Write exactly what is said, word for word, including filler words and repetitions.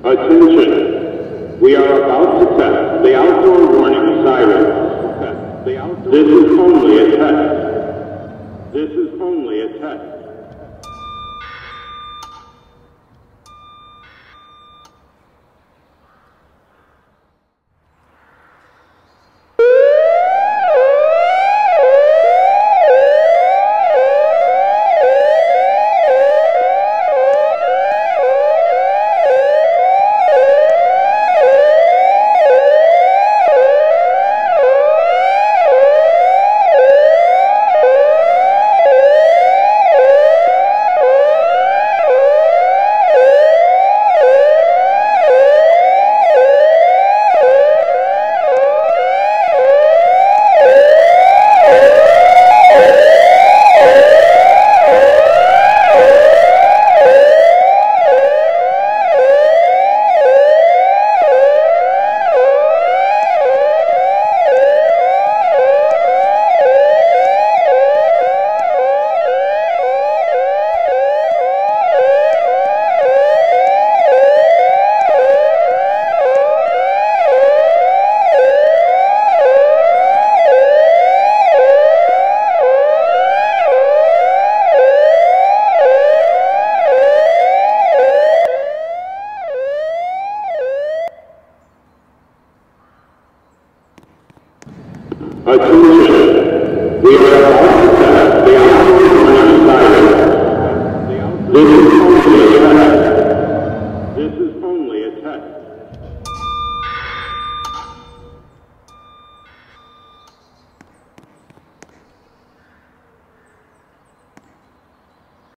Attention! We are about to test the outdoor warning siren. This is only a test. This is only a test.